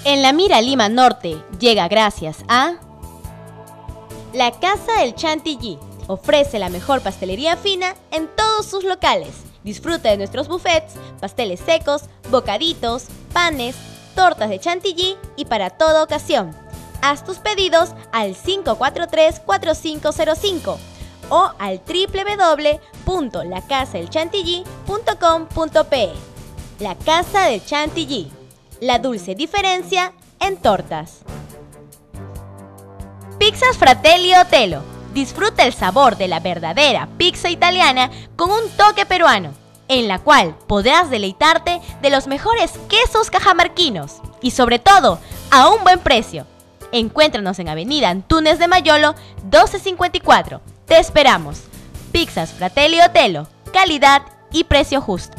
En la Mira Lima Norte llega gracias a La Casa del Chantilly. Ofrece la mejor pastelería fina en todos sus locales. Disfruta de nuestros buffets, pasteles secos, bocaditos, panes, tortas de chantilly y para toda ocasión. Haz tus pedidos al 543-4505 o al www.lacasadelchantilly.com.pe. La Casa del Chantilly, la dulce diferencia en tortas. Pizzas Fratelli Otello. Disfruta el sabor de la verdadera pizza italiana con un toque peruano, en la cual podrás deleitarte de los mejores quesos cajamarquinos y sobre todo a un buen precio. Encuéntranos en Avenida Antunes de Mayolo 1254. Te esperamos. Pizzas Fratelli Otello, calidad y precio justo.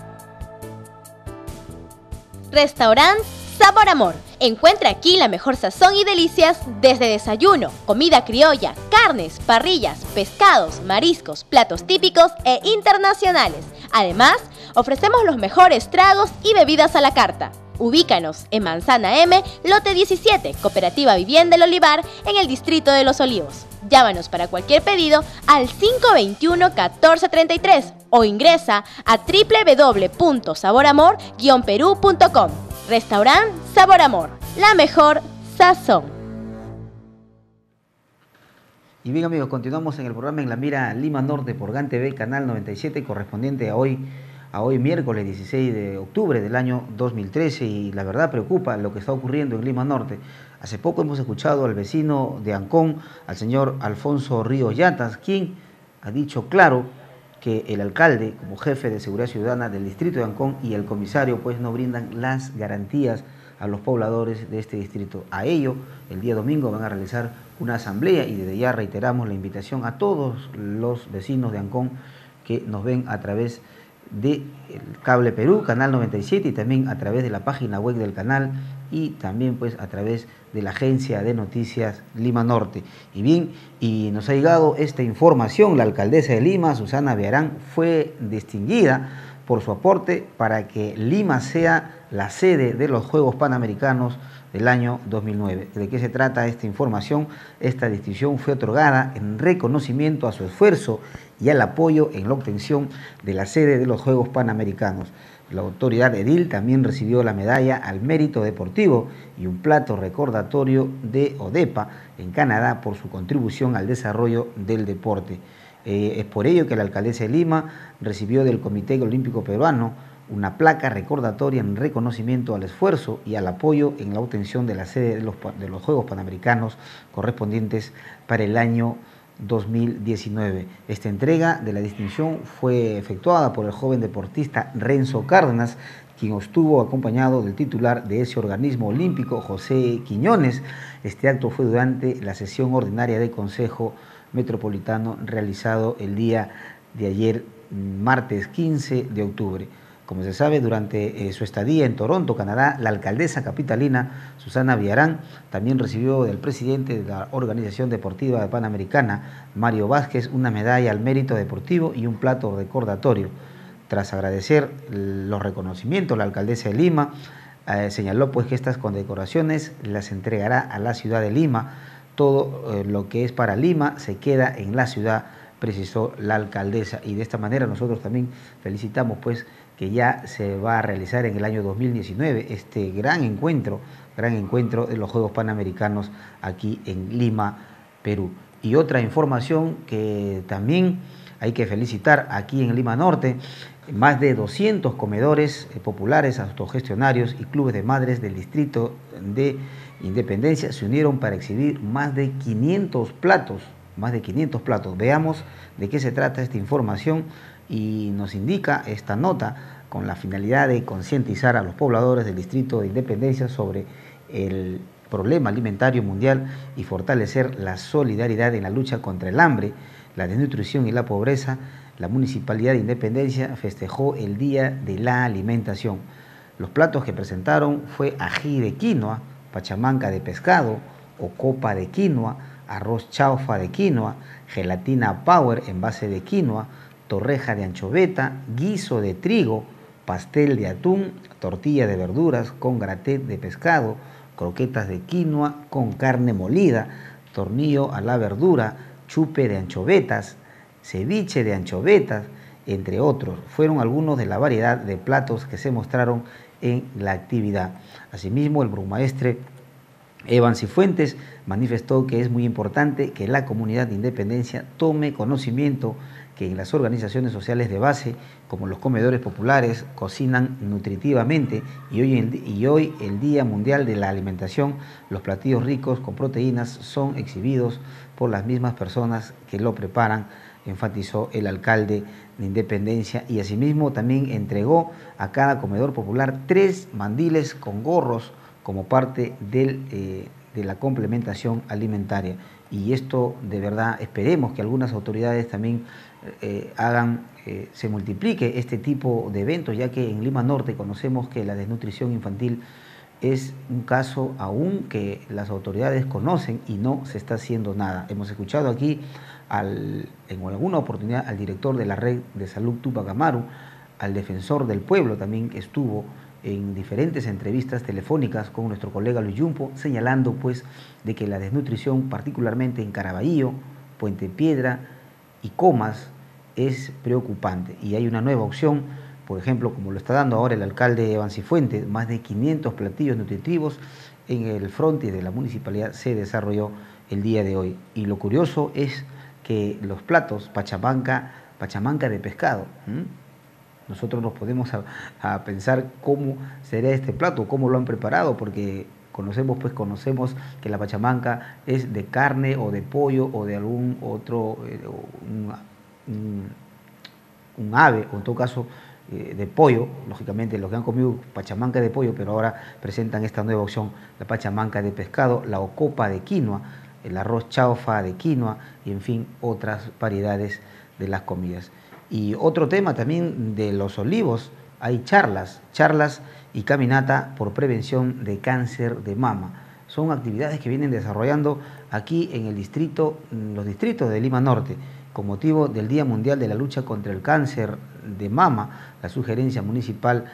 Restaurante Sabor Amor. Encuentra aquí la mejor sazón y delicias desde desayuno, comida criolla, carnes, parrillas, pescados, mariscos, platos típicos e internacionales. Además, ofrecemos los mejores tragos y bebidas a la carta. Ubícanos en Manzana M, lote 17, Cooperativa Vivienda El Olivar, en el Distrito de Los Olivos. Llámanos para cualquier pedido al 521-1433 o ingresa a www.saboramor-perú.com. Restaurante Sabor Amor, la mejor sazón. Y bien amigos, continuamos en el programa En la Mira Lima Norte por GAN TV, canal 97, correspondiente a hoy miércoles 16 de octubre del año 2013, y la verdad preocupa lo que está ocurriendo en Lima Norte. Hace poco hemos escuchado al vecino de Ancón, al señor Alfonso Ríos Yatas, quien ha dicho claro que el alcalde, como jefe de seguridad ciudadana del distrito de Ancón, y el comisario pues no brindan las garantías a los pobladores de este distrito. A ello, el día domingo van a realizar una asamblea y desde ya reiteramos la invitación a todos los vecinos de Ancón que nos ven a través de Cable Perú, canal 97, y también a través de la página web del canal y también pues a través de la agencia de noticias Lima Norte. Y bien, y nos ha llegado esta información: la alcaldesa de Lima, Susana Villarán, fue distinguida por su aporte para que Lima sea la sede de los Juegos Panamericanos del año 2009. ¿De qué se trata esta información? Esta distinción fue otorgada en reconocimiento a su esfuerzo y al apoyo en la obtención de la sede de los Juegos Panamericanos. La autoridad edil también recibió la medalla al mérito deportivo y un plato recordatorio de ODEPA en Canadá por su contribución al desarrollo del deporte. Es por ello que la alcaldesa de Lima recibió del Comité Olímpico Peruano una placa recordatoria en reconocimiento al esfuerzo y al apoyo en la obtención de la sede de los Juegos Panamericanos correspondientes para el año 2019. Esta entrega de la distinción fue efectuada por el joven deportista Renzo Cárdenas, quien estuvo acompañado del titular de ese organismo olímpico, José Quiñones. Este acto fue durante la sesión ordinaria del Consejo Metropolitano realizado el día de ayer, martes 15 de octubre. Como se sabe, durante su estadía en Toronto, Canadá, la alcaldesa capitalina, Susana Villarán, también recibió del presidente de la Organización Deportiva Panamericana, Mario Vázquez, una medalla al mérito deportivo y un plato recordatorio. Tras agradecer los reconocimientos, la alcaldesa de Lima señaló pues que estas condecoraciones las entregará a la ciudad de Lima. Todo lo que es para Lima se queda en la ciudad, precisó la alcaldesa, y de esta manera nosotros también felicitamos pues que ya se va a realizar en el año 2019 este gran encuentro de los Juegos Panamericanos aquí en Lima, Perú. Y otra información que también hay que felicitar: aquí en Lima Norte, más de 200 comedores populares, autogestionarios y clubes de madres del distrito de Independencia se unieron para exhibir más de 500 platos. Veamos de qué se trata esta información, y nos indica esta nota con la finalidad de concientizar a los pobladores del distrito de Independencia sobre el problema alimentario mundial y fortalecer la solidaridad en la lucha contra el hambre, la desnutrición y la pobreza. La Municipalidad de Independencia festejó el Día de la Alimentación. Los platos que presentaron fue ají de quinoa, pachamanca de pescado o copa de quinoa, arroz chaufa de quinoa, gelatina power en base de quinoa, torreja de anchoveta, guiso de trigo, pastel de atún, tortilla de verduras con graté de pescado, croquetas de quinoa con carne molida, tornillo a la verdura, chupe de anchovetas, ceviche de anchovetas, entre otros. Fueron algunos de la variedad de platos que se mostraron en la actividad. Asimismo, el burgomaestre Evan Cifuentes manifestó que es muy importante que la comunidad de Independencia tome conocimiento que en las organizaciones sociales de base, como los comedores populares, cocinan nutritivamente y hoy el Día Mundial de la Alimentación, los platillos ricos con proteínas son exhibidos por las mismas personas que lo preparan, enfatizó el alcalde de Independencia, y asimismo también entregó a cada comedor popular 3 mandiles con gorros como parte de la complementación alimentaria. Y esto de verdad esperemos que algunas autoridades también se multiplique este tipo de eventos, ya que en Lima Norte conocemos que la desnutrición infantil es un caso aún que las autoridades conocen y no se está haciendo nada. Hemos escuchado aquí en alguna oportunidad al director de la Red de Salud Tupac Amaru, al defensor del pueblo también que estuvo en diferentes entrevistas telefónicas con nuestro colega Luis Yumpo, señalando pues de que la desnutrición, particularmente en Caraballo, Puente Piedra y Comas, es preocupante. Y hay una nueva opción, por ejemplo, como lo está dando ahora el alcalde Evan Cifuentes, más de 500 platillos nutritivos en el frontis de la municipalidad se desarrolló el día de hoy. Y lo curioso es que los platos pachamanca de pescado, nosotros nos podemos a pensar cómo será este plato, cómo lo han preparado, porque conocemos que la pachamanca es de carne o de pollo o de algún otro, un ave, o en todo caso de pollo. Lógicamente los que han comido pachamanca de pollo, pero ahora presentan esta nueva opción, la pachamanca de pescado, la ocopa de quinoa, el arroz chaufa de quinoa y en fin otras variedades de las comidas. Y otro tema también de Los Olivos, hay charlas y caminata por prevención de cáncer de mama. Son actividades que vienen desarrollando aquí en los distritos de Lima Norte, con motivo del Día Mundial de la Lucha contra el Cáncer de Mama. La Sugerencia Municipal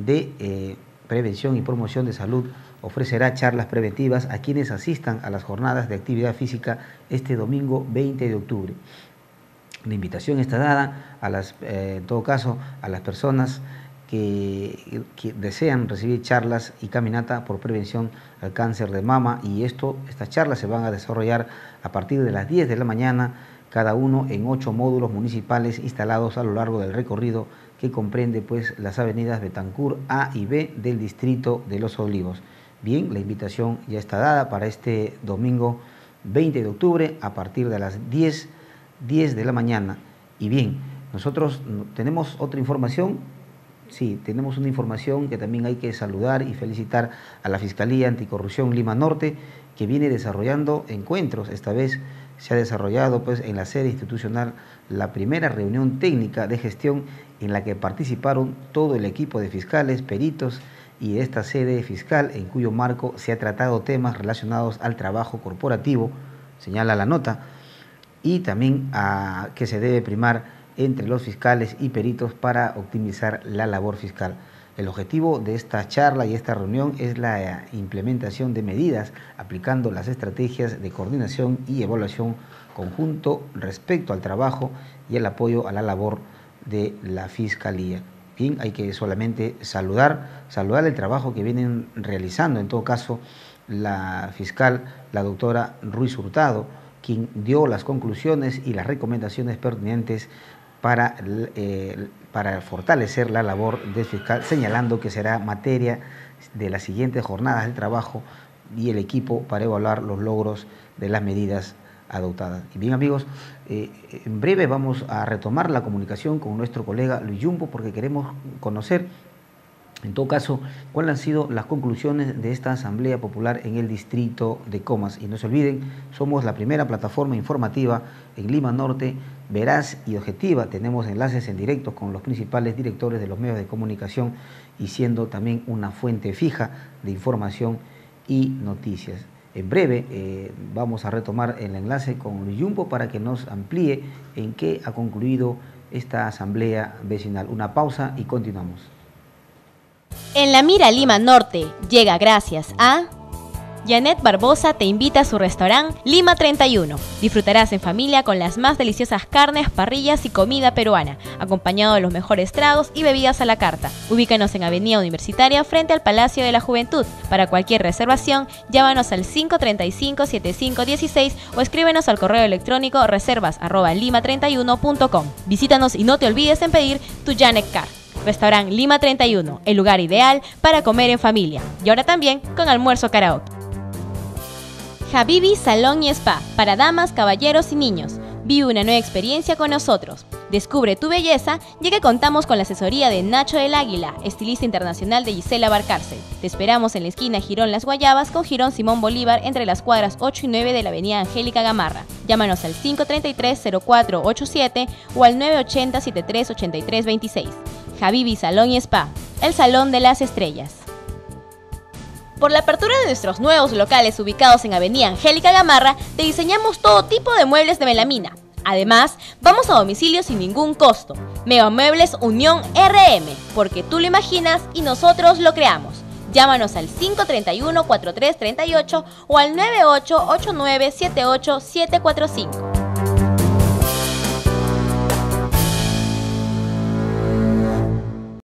de Prevención y Promoción de Salud ofrecerá charlas preventivas a quienes asistan a las jornadas de actividad física este domingo 20 de octubre. La invitación está dada en todo caso a las personas que desean recibir charlas y caminata por prevención al cáncer de mama, y estas charlas se van a desarrollar a partir de las 10 de la mañana, cada uno en 8 módulos municipales instalados a lo largo del recorrido que comprende pues las avenidas Betancur A y B del distrito de Los Olivos. Bien, la invitación ya está dada para este domingo 20 de octubre a partir de las 10 de la mañana. Y bien, nosotros tenemos otra información. Sí, tenemos una información que también hay que saludar y felicitar a la Fiscalía Anticorrupción Lima Norte, que viene desarrollando encuentros. Esta vez se ha desarrollado pues en la sede institucional la primera reunión técnica de gestión en la que participaron todo el equipo de fiscales, peritos y de esta sede fiscal, en cuyo marco se ha tratado temas relacionados al trabajo corporativo, señala la nota, y también a que se debe primar entre los fiscales y peritos para optimizar la labor fiscal. El objetivo de esta charla y esta reunión es la implementación de medidas aplicando las estrategias de coordinación y evaluación conjunto respecto al trabajo y el apoyo a la labor de la Fiscalía. Bien, hay que solamente saludar el trabajo que vienen realizando, en todo caso, la fiscal, la doctora Ruiz Hurtado, quien dio las conclusiones y las recomendaciones pertinentes para fortalecer la labor del fiscal, señalando que será materia de las siguientes jornadas del trabajo y el equipo para evaluar los logros de las medidas adoptadas. Y bien, amigos, en breve vamos a retomar la comunicación con nuestro colega Luis Yumpo, porque queremos conocer, en todo caso, cuáles han sido las conclusiones de esta Asamblea Popular en el distrito de Comas. Y no se olviden, somos la primera plataforma informativa en Lima Norte, veraz y objetiva. Tenemos enlaces en directo con los principales directores de los medios de comunicación y siendo también una fuente fija de información y noticias. En breve vamos a retomar el enlace con Luis Yumpo para que nos amplíe en qué ha concluido esta asamblea vecinal. Una pausa y continuamos. En La Mira Lima Norte llega gracias a... Janet Barbosa te invita a su restaurante Lima 31. Disfrutarás en familia con las más deliciosas carnes, parrillas y comida peruana, acompañado de los mejores tragos y bebidas a la carta. Ubícanos en Avenida Universitaria frente al Palacio de la Juventud. Para cualquier reservación, llámanos al 535-7516 o escríbenos al correo electrónico reservas@lima31.com. Visítanos y no te olvides en pedir tu Janet Car. Restaurante Lima 31, el lugar ideal para comer en familia. Y ahora también con almuerzo karaoke. Habibi Salón y Spa, para damas, caballeros y niños. Vive una nueva experiencia con nosotros. Descubre tu belleza, ya que contamos con la asesoría de Nacho del Águila, estilista internacional de Gisela Barcárcel. Te esperamos en la esquina Girón Las Guayabas con Girón Simón Bolívar entre las cuadras 8 y 9 de la avenida Angélica Gamarra. Llámanos al 533-0487 o al 980-738326. Habibi Salón y Spa, el salón de las estrellas. Por la apertura de nuestros nuevos locales ubicados en Avenida Angélica Gamarra, te diseñamos todo tipo de muebles de melamina. Además, vamos a domicilio sin ningún costo. Mega Muebles Unión RM, porque tú lo imaginas y nosotros lo creamos. Llámanos al 531-4338 o al 9889-78745.